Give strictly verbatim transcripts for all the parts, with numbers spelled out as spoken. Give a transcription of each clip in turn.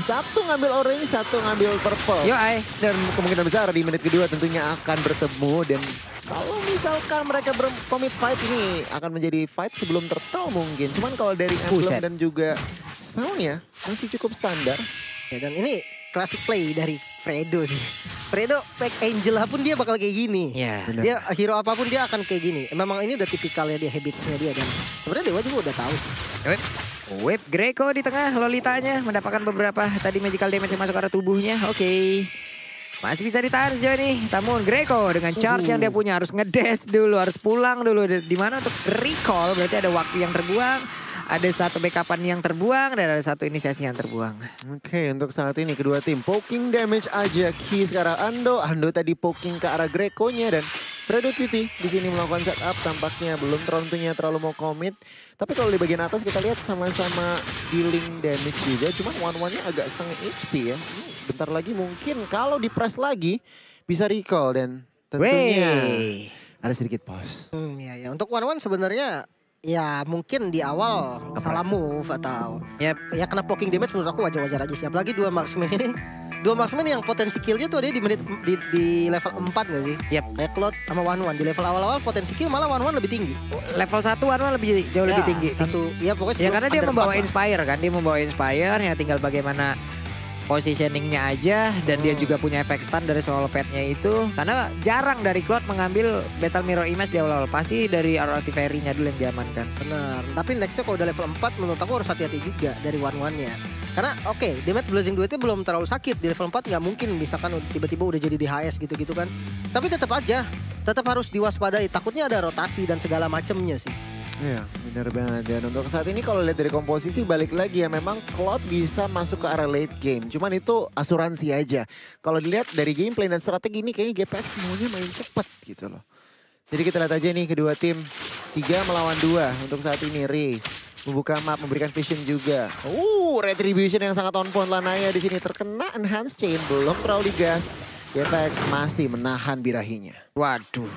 Satu ngambil orange, satu ngambil purple. Yo ay. Dan kemungkinan besar di menit kedua tentunya akan bertemu. Dan kalau misalkan mereka berkomit fight ini akan menjadi fight sebelum turtle mungkin. Cuman kalau dari Emblem Buset. dan juga Spellnya masih cukup standar. Ya, dan ini classic play dari Fredo sih. Fredo pack Angela pun dia bakal kayak gini. Iya. Benar. Dia hero apapun dia akan kayak gini. Memang ini udah tipikalnya dia, habitsnya dia. Dan sebenarnya Dewa juga udah tahu sih. Whip. Whip Greco di tengah, Lolitanya mendapatkan beberapa tadi magical damage yang masuk ke arah tubuhnya. Oke. Masih bisa ditahan sejauh ini. Namun Greco dengan charge Uhuh. yang dia punya harus ngedes dulu, harus pulang dulu. Dimana untuk recall berarti ada waktu yang terbuang. Ada satu backupan yang terbuang dan ada satu inisiasi yang terbuang. Oke, untuk saat ini kedua tim poking damage aja. Ki sekarang Ando. Ando tadi poking ke arah Greco-nya dan Fredo Kitty di sini melakukan setup. Tampaknya belum tentunya terlalu mau commit. Tapi kalau di bagian atas kita lihat sama-sama dealing damage juga. Cuman one-one-nya agak setengah H P ya. Ini bentar lagi mungkin kalau di press lagi bisa recall dan tentunya Wey. ada sedikit pause. Hmm, ya, ya. Untuk one one sebenarnya ya mungkin di awal salah move atau Yap. ya kena poking damage menurut aku wajar-wajar aja sih. Apalagi dua marksman ini. Dua marksman yang potensi killnya tuh ada di menit di, di level empat gak sih? Yap. Kayak Cloud sama One One. Di level awal-awal potensi kill malah One One lebih tinggi. Level satu Anwar lebih jauh lebih Ya, tinggi. Satu, ya pokoknya Ya sebelum karena dia under membawa empat lah. Inspire kan. Dia membawa Inspire ya tinggal bagaimana positioningnya aja. Dan dia Hmm. juga punya efek stun dari solo petnya itu. Karena jarang dari Cloud mengambil Battle Mirror Image di awal-awal. Pasti dari artifactory-nya dulu yang diamankan. Benar. Tapi nextnya kalau udah level empat menurut aku harus hati-hati juga dari One One-nya. Karena oke, okay, damage Blazing Duet itu belum terlalu sakit. Di level empat nggak mungkin misalkan tiba-tiba udah jadi D H S gitu-gitu kan. Tapi tetap aja, tetap harus diwaspadai. Takutnya ada rotasi dan segala macemnya sih. Iya, benar banget. Dan untuk saat ini kalau lihat dari komposisi balik lagi ya memang Cloud bisa masuk ke arah late game. Cuman itu asuransi aja. Kalau dilihat dari gameplay dan strategi ini kayaknya G P X semuanya main cepet gitu loh. Jadi kita lihat aja nih kedua tim. Tiga melawan dua untuk saat ini. Ray membuka map, memberikan vision juga. Uh, retribution yang sangat on point. Lanaya di sini terkena enhance chain. Belum terlalu digas. G P X masih menahan birahinya. Waduh.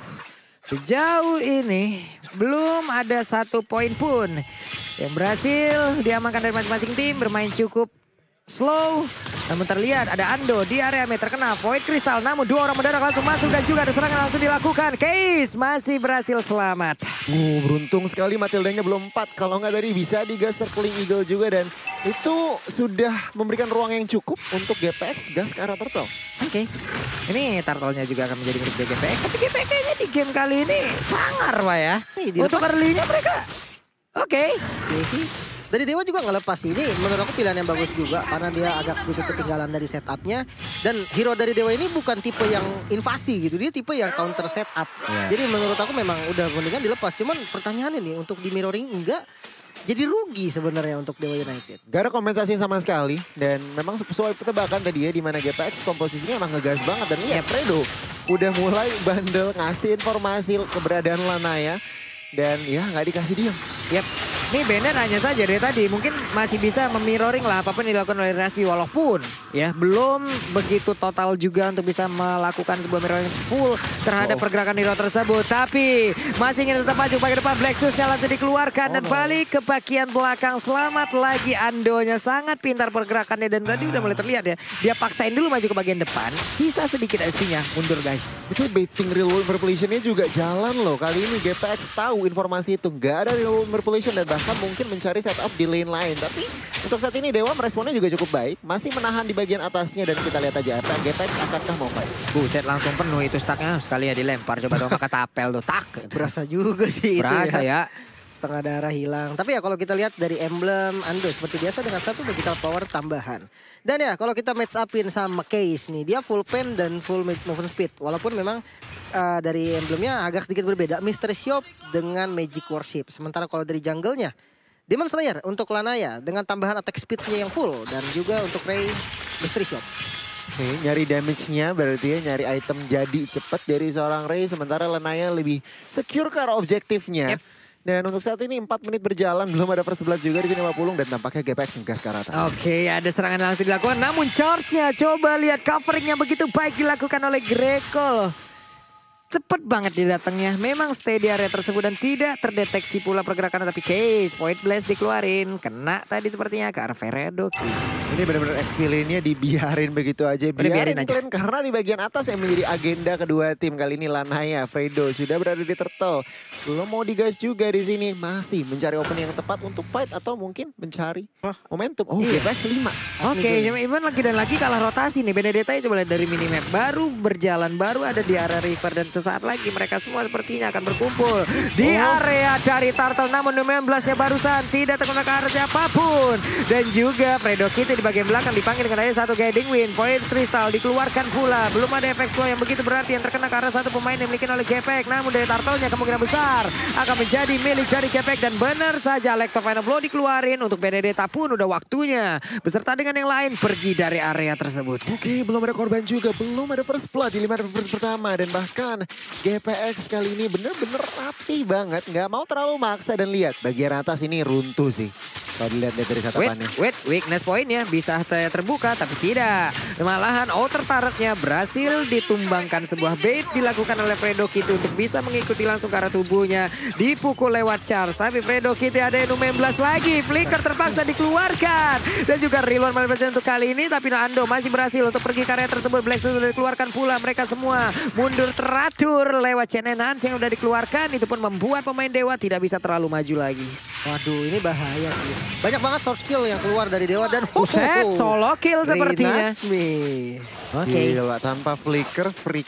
Sejauh ini belum ada satu poin pun yang berhasil diamankan dari masing-masing tim. Bermain cukup slow. Namun terlihat ada Ando di area mid terkena Void Crystal. Namun dua orang mendarat langsung masuk dan juga ada serangan langsung dilakukan. Case masih berhasil selamat. Uh, beruntung sekali Matildanya belum empat. Kalau nggak tadi bisa digas Circling Eagle juga. Dan itu sudah memberikan ruang yang cukup untuk G P X gas ke arah turtle. Oke. Ini turtle-nya juga akan menjadi milik G P X. Tapi G P X kayaknya di game kali ini sangar Pak ya. Nih, dilepas. Untuk early-nya mereka oke. Jadi dari Dewa juga nggak lepas ini. Menurut aku pilihan yang bagus juga karena dia agak sedikit ketinggalan dari setupnya. Dan hero dari Dewa ini bukan tipe yang invasi gitu, dia tipe yang counter setup. Yeah. Jadi menurut aku memang udah mendingan dilepas. Cuman pertanyaannya nih untuk di mirroring enggak, jadi rugi sebenarnya untuk Dewa United. Gak ada kompensasi sama sekali. Dan memang sesuai tebakan tadi ya. Dimana G P X komposisinya emang ngegas banget. Dan lihat Fredo udah mulai bandel ngasih informasi keberadaan Lanaya. Dan ya nggak dikasih diam. Yap. Ini Banner hanya saja dari tadi mungkin masih bisa memirroring lah apapun yang dilakukan oleh Raspi walaupun ya belum begitu total juga untuk bisa melakukan sebuah mirroring full terhadap Oh. pergerakan hero tersebut. Tapi masih ingin tetap maju ke depan. Black Stools langsung dikeluarkan Oh, dan no. balik ke bagian belakang. Selamat lagi Andonya, sangat pintar pergerakannya dan tadi udah mulai terlihat ya. Dia paksain dulu maju ke bagian depan. Sisa sedikit S P-nya mundur guys. Itu baiting real world manipulation-nya juga jalan loh. Kali ini G P X tahu informasi itu. Nggak ada real world manipulation dan bahkan mungkin mencari setup di lane lain. Tapi untuk saat ini Dewa meresponnya juga cukup baik. Masih menahan di bagian atasnya dan kita lihat aja apa G P X akankah mau fight. Buset langsung penuh itu stacknya. Sekali ya dilempar coba dong pakai tapel tuh. Tak. Berasa juga sih Berasa itu ya. Setengah darah hilang. Tapi ya kalau kita lihat dari emblem Ando seperti biasa dengan satu magical power tambahan. Dan ya kalau kita match upin sama Case nih, dia full pen dan full movement speed. Walaupun memang uh, dari emblemnya agak sedikit berbeda. Mystery Shop dengan Magic Worship. Sementara kalau dari jungle-nya Demon Slayer untuk Lanaya dengan tambahan attack speed-nya yang full. Dan juga untuk Ray Mystery Shop. Oke, nyari damage-nya berarti ya nyari item jadi cepat dari seorang Ray. Sementara Lanaya lebih secure ke arah objektifnya. Yep. Dan untuk saat ini empat menit berjalan belum ada persebelah juga di sini lima puluh dan tampaknya G P X ngegas ke arah atas. Oke, ada serangan langsung dilakukan. Namun charge-nya coba lihat coveringnya begitu baik dilakukan oleh Greco loh. Cepet banget dia datangnya. Memang stay di area tersebut dan tidak terdeteksi pula pergerakan. Tapi case, point blast dikeluarin. Kena tadi sepertinya ke arah Fredo. Ini benar-benar X P lane-nya dibiarin begitu aja. Udah biarin Biarin aja. keren karena di bagian atas yang menjadi agenda kedua tim. Kali ini Lanaya, Fredo sudah berada di turtle. Belum mau digas juga di sini. Masih mencari opening yang tepat untuk fight atau mungkin mencari momentum. Oh, Iya. G P X lima. Oke, Ivan lagi dan lagi kalah rotasi nih. Benedetta coba lihat dari minimap. Baru berjalan, baru ada di area river. Dan sesaat lagi mereka semua sepertinya akan berkumpul di Oh. area dari Turtle. Namun enam belas-nya barusan tidak terkena ke arah siapapun. Dan juga Fredo Kitty di bagian belakang dipanggil dengan adanya satu guiding win. Point Crystal dikeluarkan pula. Belum ada efek slow yang begitu berarti yang terkena ke arah satu pemain yang dimiliki oleh G P X. Namun dari Turtle-nya kemungkinan besar akan menjadi milik dari G P X. Dan benar saja Lecto Final Blow dikeluarin. Untuk Benedetta pun udah waktunya beserta dengan yang lain pergi dari area tersebut. Oke, belum ada korban juga. Belum ada first blood di lima menit pertama. Dan bahkan G P X kali ini bener-bener rapi banget. Nggak mau terlalu maksa dan lihat. Bagian atas ini runtuh sih. Kalau dilihat dari Wait, catatannya. wait, weakness pointnya bisa terbuka tapi tidak. Malahan outer turretnya berhasil ditumbangkan. Sebuah bait dilakukan oleh Fredo Kitty untuk bisa mengikuti langsung ke arah tubuhnya. Dipukul lewat charge. Tapi Fredo Kitty ada yang enam belas lagi. Flicker terpaksa dikeluarkan. Dan juga reload malah untuk kali ini. Tapi Ando masih berhasil untuk pergi ke area tersebut. Black sudah dikeluarkan pula. Mereka semua mundur teratur lewat chain enhance yang sudah dikeluarkan. Itu pun membuat pemain Dewa tidak bisa terlalu maju lagi. Waduh, ini bahaya sih. Banyak banget soft skill yang keluar dari Dewa dan Buset, solo kill sepertinya. Rinasmi. Oke. Gila, tanpa flicker, freak,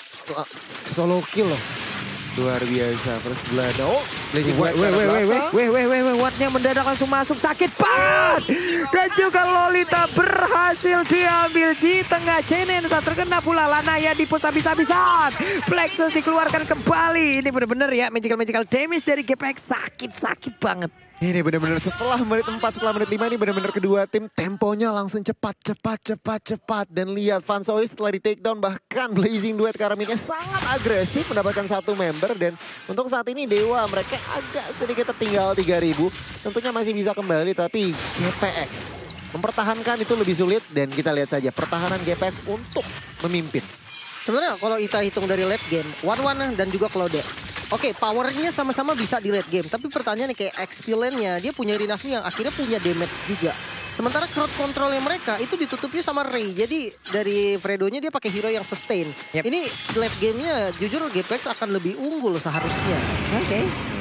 solo kill loh. Luar biasa, first blood. Oh, blazing Weh, wave weh, ke weh, arah weh, belakang. weh, weh, weh, weh, Wattnya mendadak langsung masuk, sakit banget. Dan juga Lolita berhasil diambil di tengah channel saat terkena pula Lanaya di push habis-habisan. Plexus dikeluarkan kembali. Ini benar-benar ya magical-magical damage dari G P X sakit-sakit banget. Ini benar-benar setelah menit empat, setelah menit lima ini benar-benar kedua tim temponya langsung cepat, cepat, cepat, cepat. Dan lihat Van Soy setelah di take down bahkan Blazing Duet Karamiknya sangat agresif mendapatkan satu member. Dan untuk saat ini Dewa mereka agak sedikit tertinggal tiga ribu. Tentunya masih bisa kembali tapi G P X mempertahankan itu lebih sulit. Dan kita lihat saja pertahanan G P X untuk memimpin. Sebenarnya kalau kita hitung dari late game, One One dan juga Claude. Oke, powernya sama-sama bisa di late game. Tapi pertanyaannya kayak X P lane-nya, dia punya Rinasmi yang akhirnya punya damage juga. Sementara crowd controlnya mereka itu ditutupnya sama Ray. Jadi dari Fredo-nya dia pakai hero yang sustain. Yep. Ini late game-nya jujur G P X akan lebih unggul seharusnya. Oke.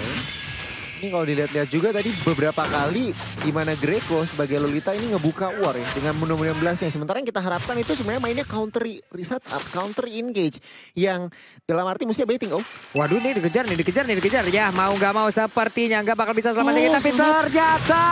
Ini kalau dilihat-lihat juga tadi beberapa kali di mana Greco sebagai Lolita ini ngebuka war ya dengan menu enam belas-nya. Sementara yang kita harapkan itu sebenarnya mainnya counter reset up, counter engage yang dalam arti musuhnya baiting. Oh, Waduh, nih dikejar nih, dikejar nih, dikejar. Ya mau nggak mau sepertinya nggak bakal bisa selamat Oh, dikit. Tapi selamat. ternyata,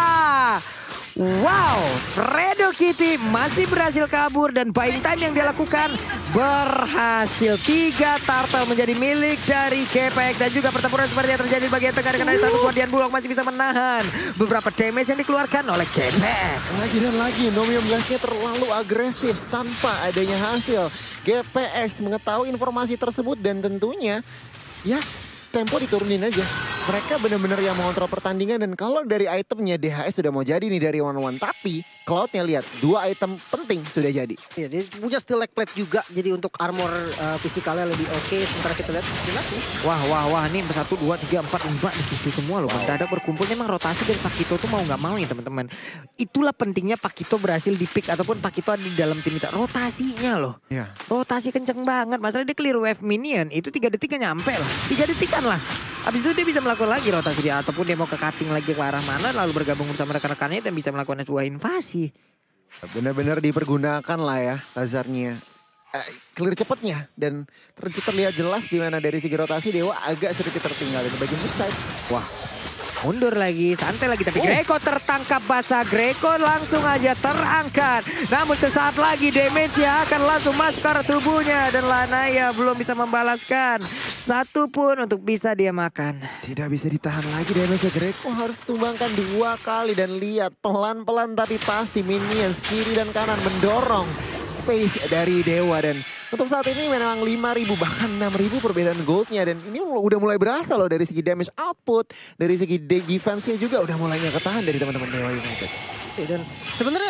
wow, Fredo Kitty masih berhasil kabur. Dan buying time yang dia lakukan berhasil. Tiga turtle menjadi milik dari G P X. Dan juga pertempuran seperti yang terjadi di bagian tengah. Dengan ada satu Guardian Bulldog masih bisa menahan beberapa damage yang dikeluarkan oleh G P X. lagi dan lagi Nomi enam belas-nya terlalu agresif tanpa adanya hasil. G P X mengetahui informasi tersebut dan tentunya ya tempo diturunin aja. Mereka benar-benar yang mengontrol pertandingan dan kalau dari itemnya D H S sudah mau jadi nih dari One One. Tapi Cloud-nya lihat dua item penting sudah jadi. Iya, dia punya steel leg plate juga. Jadi untuk armor uh, fisikalnya lebih oke. Sementara kita lihat Rinasmi. Wah, wah, wah. Ini satu, dua, tiga, empat, lima di situ semua loh. Mendadak berkumpul. Memang rotasi dari Pakito tuh mau nggak mau ya teman-teman. Itulah pentingnya Pakito berhasil di pick ataupun Pakito ada di dalam tim kita. Rotasinya loh. Iya. Rotasi kenceng banget. Masalah dia clear wave minion. Itu tiga detik kan nyampe lah. Tiga detikan lah. Habis itu dia bisa melakukan lagi rotasi dia. Ataupun dia mau ke cutting lagi ke arah mana. Lalu bergabung bersama rekan-rekannya dan bisa melakukan sebuah invasi. Benar-benar dipergunakan lah ya Lazarnya. Eh, clear cepetnya dan ter terlihat jelas di mana dari segi rotasi Dewa agak sedikit tertinggal di bagian mid side. Wah, mundur lagi, santai lagi. Tapi Oh. Greco tertangkap basah. Greco langsung aja terangkat. Namun sesaat lagi damage-nya akan langsung masuk ke tubuhnya. Dan Lanaya belum bisa membalaskan satu pun untuk bisa dia makan. Tidak bisa ditahan lagi damage Greco harus tumbangkan dua kali dan lihat pelan-pelan tapi pasti minions kiri dan kanan mendorong space dari Dewa dan untuk saat ini memang lima ribu bahkan enam ribu perbedaan goldnya dan ini udah mulai berasa loh dari segi damage output, dari segi defense-nya juga udah mulai nggak ketahan dari teman-teman Dewa United. Oke, dan sebenarnya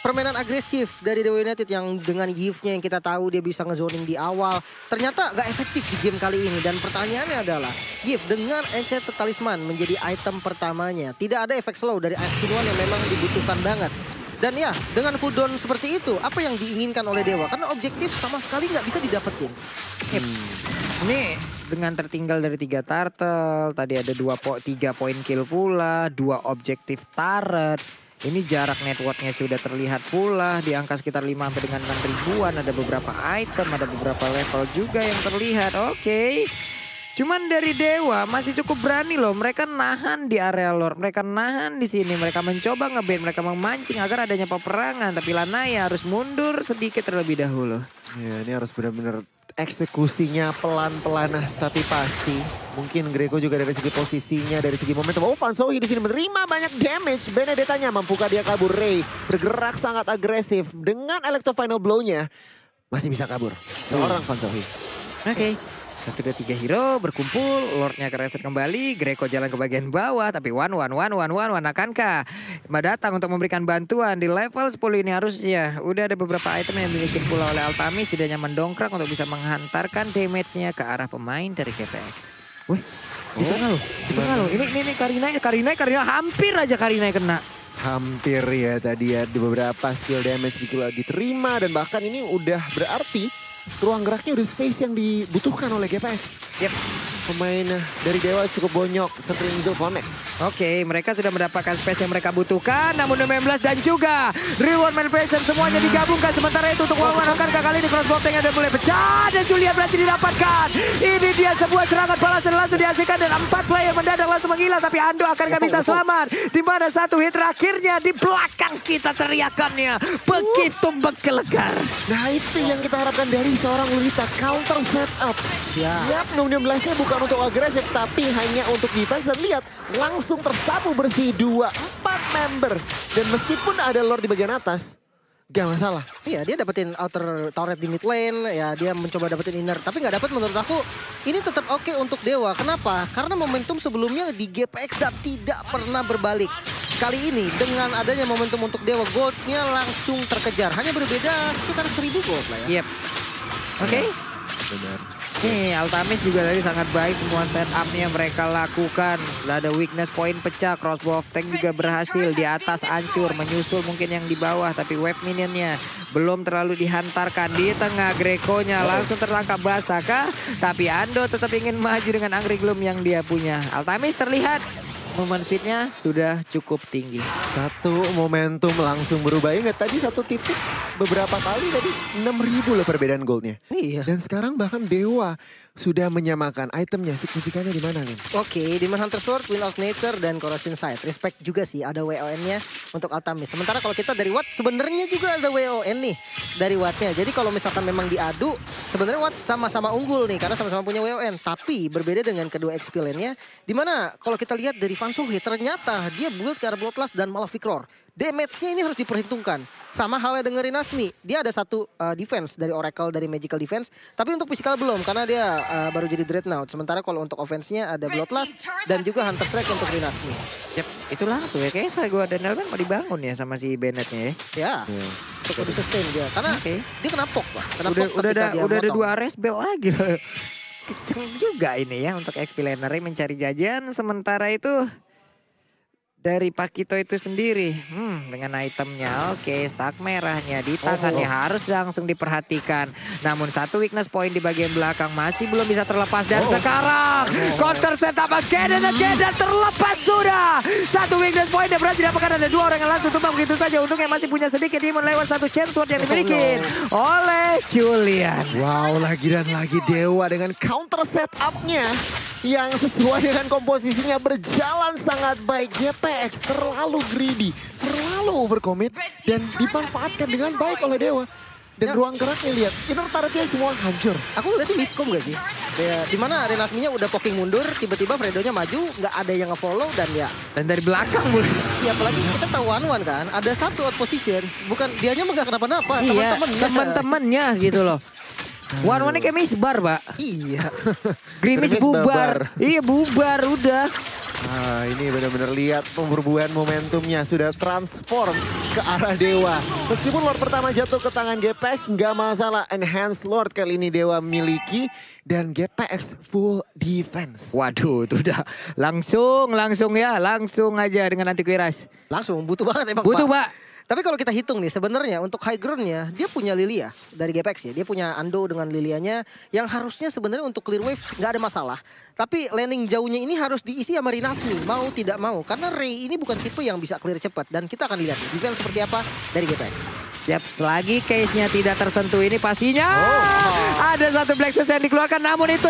permainan agresif dari Dewa United yang dengan Yves-nya yang kita tahu dia bisa ngezoning di awal. Ternyata gak efektif di game kali ini. Dan pertanyaannya adalah, Yves dengan Enchanted Talisman menjadi item pertamanya. Tidak ada efek slow dari Ice Queen One yang memang dibutuhkan banget. Dan ya, dengan cooldown seperti itu, apa yang diinginkan oleh Dewa? Karena objektif sama sekali nggak bisa didapetin. Hmm. Ini dengan tertinggal dari tiga turtle, tadi ada dua po tiga poin kill pula, dua objektif turret. Ini jarak networknya sudah terlihat pula di angka sekitar lima sampai dengan enam ribuan. Ada beberapa item, ada beberapa level juga yang terlihat. Oke. Okay. Cuman dari Dewa masih cukup berani loh. Mereka nahan di area lore. Mereka nahan di sini. Mereka mencoba ngebait. Mereka memancing agar adanya peperangan. Tapi Lanaya harus mundur sedikit terlebih dahulu. Ya, ini harus benar-benar eksekusinya pelan-pelan tapi pasti. Mungkin Greco juga dari segi posisinya, dari segi momentum. Oh, Fansohi di sini menerima banyak damage. Benedettanya mampukah dia kabur? Ray bergerak sangat agresif dengan Electro Final Blow-nya. Masih bisa kabur. Seorang Fansohi. Oke. Okay. Satu, dua, tiga hero berkumpul, Lordnya ke reset kembali, Greco jalan ke bagian bawah, tapi one, one, one, one, one, one, akankah Mbak datang untuk memberikan bantuan di level sepuluh ini harusnya. Udah ada beberapa item yang dimiliki pula oleh Altamis, tidaknya mendongkrak untuk bisa menghantarkan damage-nya ke arah pemain dari G P X. Wih, oh, itu kan loh, itu kan loh, ini, ini, ini Karina, Karina, Karina, hampir aja Karina kena. Hampir ya tadi ya, di beberapa skill damage diterima dan bahkan ini udah berarti ruang geraknya udah space yang dibutuhkan oleh G P S. Yep. Pemain dari Dewa cukup bonyok, sering Eagle connect. Oke, okay, mereka sudah mendapatkan space yang mereka butuhkan. Namun sembilan belas dan juga reward manipulation semuanya digabungkan. Sementara itu untuk Wawan akankah kali ini crossbow tank ada mulai pecah. Dan Julia berhasil didapatkan. Ini dia sebuah serangan balas dan langsung dihasilkan. Dan empat player mendadak langsung menghilang. Tapi Ando akankah bisa selamat. Di mana satu hit terakhirnya di belakang kita teriakannya. Begitu menggelegar. Nah itu yang kita harapkan dari seorang Lolita. Counter setup. Ya. Yap, enam belasnya bukan untuk agresif. Tapi hanya untuk defense. Dan lihat langsung tersapu bersih dua, empat member. Dan meskipun ada Lord di bagian atas, gak masalah. Iya, dia dapetin outer turret di mid lane, ya dia mencoba dapetin inner. Tapi gak dapet menurut aku, ini tetap oke okay untuk Dewa. Kenapa? Karena momentum sebelumnya di G P X tidak pernah berbalik. Kali ini dengan adanya momentum untuk Dewa, goldnya langsung terkejar. Hanya berbeda sekitar seribu gold lah ya. Yep. Oke. Okay. Benar. Nih, Altamis juga tadi sangat baik semua setup-nya mereka lakukan. Ada weakness point pecah, crossbow of tank juga berhasil. Di atas hancur, menyusul mungkin yang di bawah. Tapi wave minionnya belum terlalu dihantarkan. Di tengah Greco-nya langsung tertangkap basah kah? Tapi Ando tetap ingin maju dengan Angry Gloom yang dia punya. Altamis terlihat movement speed-nya sudah cukup tinggi. Satu momentum langsung berubah. Ingat tadi satu titik beberapa kali tadi enam ribu loh perbedaan goldnya. Iya. Dan sekarang bahkan Dewa sudah menyamakan itemnya. Signifikannya di mana nih? Oke, okay, Demon Hunter Sword, Wind of Nature, dan Corrosion Sight. Respect juga sih ada W O N-nya untuk Altamis. Sementara kalau kita dari Watt sebenarnya juga ada W O N nih dari Watt-nya. Jadi kalau misalkan memang diadu, sebenarnya Watt sama-sama unggul nih karena sama-sama punya W O N. Tapi berbeda dengan kedua X P lane-nya. Dimana kalau kita lihat dari Fansohi ternyata dia build ke arah Bloodlust dan Malefic Roar. Damage-nya ini harus diperhitungkan. Sama halnya dengan Rinasmi. Dia ada satu uh, defense dari Oracle, dari Magical Defense. Tapi untuk physical belum, karena dia uh, baru jadi Dreadnought. Sementara kalau untuk offense-nya ada Bloodlust dan juga Hunter Strike untuk Rinasmi. Yep, itu langsung ya. Kayaknya gue dan Nelman mau dibangun ya sama si Bennett-nya ya. Ya, yeah. Untuk di-sustain dia. Karena okay. dia kena pok lah. Kena udah pok udah ada, dia udah ada motong. dua Ares Bell lagi loh. Keceng juga ini ya untuk X P laner mencari jajan. Sementara itu dari Pakito itu sendiri, hmm, dengan itemnya, oke, okay, stack merahnya di tangannya oh, oh. harus langsung diperhatikan. Namun satu weakness point di bagian belakang masih belum bisa terlepas. Dan oh. sekarang oh. counter setup again and again dan terlepas sudah. Satu weakness point yang berhasil dapatkan, ada dua orang yang langsung tumbang begitu saja. Untungnya masih punya sedikit demon lewat satu chance sword yang dimiliki oh, no. oleh Julian. Wow, lagi dan lagi Dewa dengan counter setupnya yang sesuai dengan komposisinya berjalan sangat baik. G P X terlalu greedy, terlalu overcommit dan dimanfaatkan dengan baik oleh Dewa. Dan ya. ruang geraknya lihat, inner turretnya semua hancur. Aku lihatnya miskom gak sih? Ya, dimana Renasminya udah poking mundur, tiba-tiba Fredonya maju, nggak ada yang nge-follow dan ya. Dan dari belakang mulai. Iya, apalagi kita tahu one-one kan, ada satu out position, bukan dianya nggak kenapa-napa, iya, teman-temannya. Teman-temannya gitu loh. One-one kayak misbar, Pak. Iya. Grimis bubar. Iya, bubar udah. Ah, ini benar-benar lihat pemberbuahan momentumnya sudah transform ke arah Dewa. Meskipun Lord pertama jatuh ke tangan G P X, nggak masalah. Enhanced Lord kali ini Dewa miliki dan G P X full defense. Waduh, itu udah langsung, langsung ya, langsung aja dengan antivirus. Langsung butuh banget emang Butuh, Pak. Pak. Tapi kalau kita hitung nih sebenarnya untuk high groundnya dia punya Lilia dari G P X ya. Dia punya Ando dengan Lilianya yang harusnya sebenarnya untuk clear wave nggak ada masalah. Tapi landing jauhnya ini harus diisi sama Rinasmi mau tidak mau. Karena Ray ini bukan tipe yang bisa clear cepat. Dan kita akan lihat defense seperti apa dari G P X. Siap, selagi case-nya tidak tersentuh ini pastinya Oh. ada satu Black Shoes yang dikeluarkan. Namun itu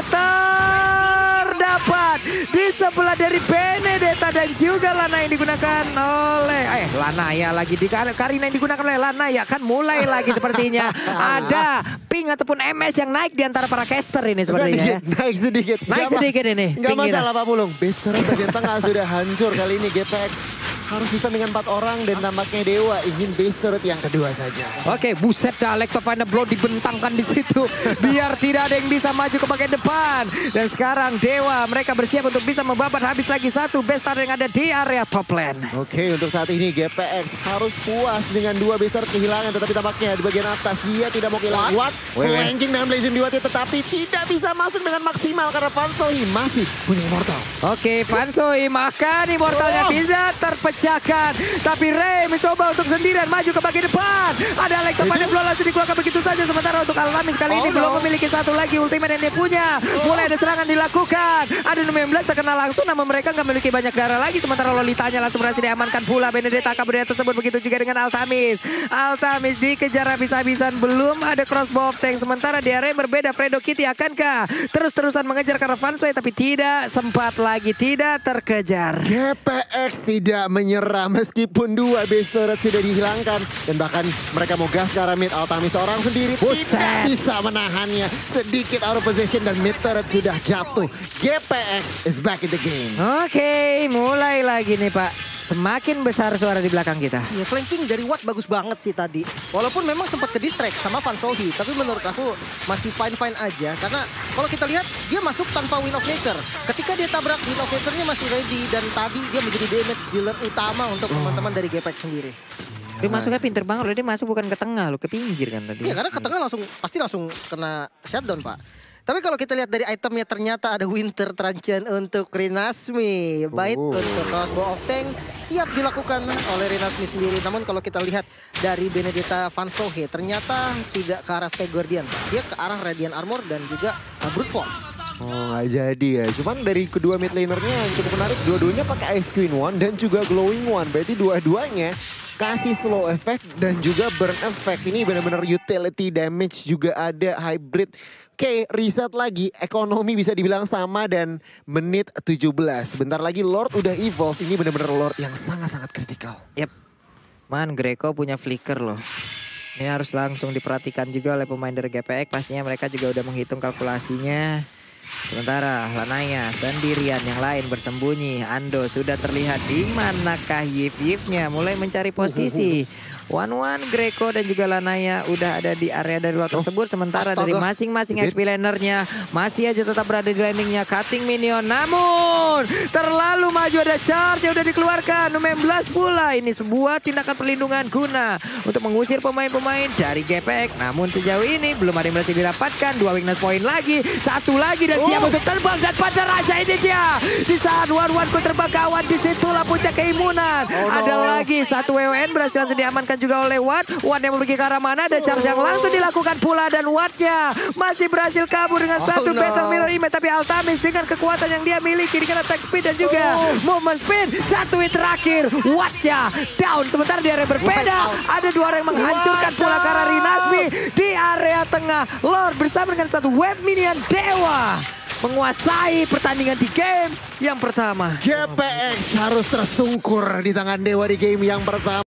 terdapat di sebelah dari Benedetta dan juga Lana yang digunakan oleh eh Lana ya lagi di Karina yang digunakan oleh Lana ya kan mulai lagi sepertinya ada ping ataupun M S yang naik di antara para caster ini sepertinya. Sedikit, Ya. naik sedikit. Naik Nggak sedikit ini. Gak pinggirnya. masalah Pak Pulung. Base turret bagian tengah sudah hancur kali ini G P X. Harus bisa dengan empat orang dan tampaknya Dewa ingin base turret yang kedua saja. Oke, buset dah, Lecto Final Blow dibentangkan di situ biar tidak ada yang bisa maju ke bagian depan. Dan sekarang Dewa mereka bersiap untuk bisa membabat habis lagi satu base turret yang ada di area top lane. Oke, untuk saat ini G P X harus puas dengan dua base turret kehilangan, tetapi tampaknya di bagian atas dia tidak mau kehilangan Watt. Flanking dengan Blazing Duatnya tetapi tidak bisa masuk dengan maksimal karena Fansoi masih punya Immortal. Oke, Fansoi makan Immortalnya Oh. tidak terpecahkan. Tapi Ray mencoba untuk sendirian maju ke bagian depan. Ada Alexa Final Blow langsung dikeluarkan begitu saja. Sementara untuk Altamis kali ini Oh, belum no. memiliki satu lagi ultimate yang dia punya. Mulai ada serangan dilakukan. Ada enam belas terkena langsung namun mereka nggak memiliki banyak darah lagi. Sementara Lolitanya langsung berhasil diamankan pula. Benedetta kabur tersebut begitu juga dengan Altamis. Altamis dikejar habis-habisan belum ada crossbow of tank. Sementara di area yang berbeda Fredo Kitty akankah terus-terusan mengejar karena Fansoi tapi tidak sempat lagi, tidak terkejar. G P X tidak menyerah meskipun dua base turret sudah dihilangkan. Dan bahkan mereka mau gas ke arah mid. Altamis seorang sendiri Buset. tidak bisa menahannya. Sedikit out of position dan mid turret sudah jatuh. G P X is back in the game. Oke, mulai lagi nih Pak. Semakin besar suara di belakang kita. Ya flanking dari Watt bagus banget sih tadi. Walaupun memang sempat ke distract sama Fansohi. Tapi menurut aku masih fine-fine aja. Karena kalau kita lihat dia masuk tanpa Wind of Nature. Ketika dia tabrak Wind of Nature-nya masih ready. Dan tadi dia menjadi damage dealer utama untuk teman-teman dari G P X sendiri. Dia masuknya pinter banget loh. Dia masuk bukan ke tengah loh, ke pinggir kan tadi. Iya karena ke tengah langsung pasti langsung kena shutdown Pak. Tapi kalau kita lihat dari itemnya ternyata ada Winter Truncheon untuk Rinasmi. Bait Oh. untuk Crossbow of Tank siap dilakukan oleh Rinasmi sendiri. Namun kalau kita lihat dari Benedetta Fansohe ternyata tidak ke arah Sky Guardian. Dia ke arah Radiant Armor dan juga uh, Brute Force. Oh nggak jadi ya. Cuman dari kedua mid lanernya yang cukup menarik. Dua-duanya pakai Ice Queen One dan juga Glowing One. Berarti dua-duanya kasih slow effect dan juga burn effect. Ini benar-benar utility damage juga ada hybrid. Oke, reset lagi. Ekonomi bisa dibilang sama dan menit tujuh belas. Bentar lagi Lord udah evolve. Ini benar-benar Lord yang sangat-sangat kritikal. Yep. Man, Greco punya flicker loh. Ini harus langsung diperhatikan juga oleh pemain dari G P X. Pastinya mereka juga udah menghitung kalkulasinya. Sementara Lanaya sendirian, yang lain bersembunyi. Ando sudah terlihat di manakah Yif-Yifnya mulai mencari posisi. One-one Greco dan juga Lanaya udah ada di area dari luar tersebut. Sementara Astaga. dari masing-masing X P lanernya masih aja tetap berada di landingnya. Cutting minion namun terlalu maju, ada charge yang udah dikeluarkan. enam belas pula, ini sebuah tindakan perlindungan guna untuk mengusir pemain-pemain dari G P X. Namun sejauh ini belum ada yang berhasil didapatkan. Dua weakness point lagi, satu lagi dan siap Oh. untuk terbang. Dan pada raja ini dia di saat one-one ku terbang kawan, disitulah puncak keimunan. Oh, no. Ada lagi satu W W N berhasil langsung diamankan juga oleh Watt. Watt yang memiliki ke arah mana, ada charge yang langsung dilakukan pula dan Wattnya masih berhasil kabur dengan Oh, satu no. battle mirror image. Tapi Altamis dengan kekuatan yang dia miliki dengan attack speed dan juga Oh. movement speed, satu hit terakhir Wattnya down. Sementara di area berbeda ada dua orang yang menghancurkan pula ke arah Rinasmi di area tengah. Lord bersama dengan satu wave minion Dewa menguasai pertandingan di game yang pertama. G P X harus tersungkur di tangan Dewa di game yang pertama.